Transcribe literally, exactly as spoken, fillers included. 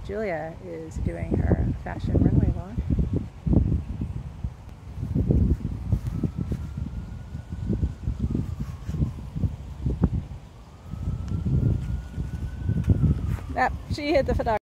Julia is doing her fashion runway walk. Ah, she hit the photographer.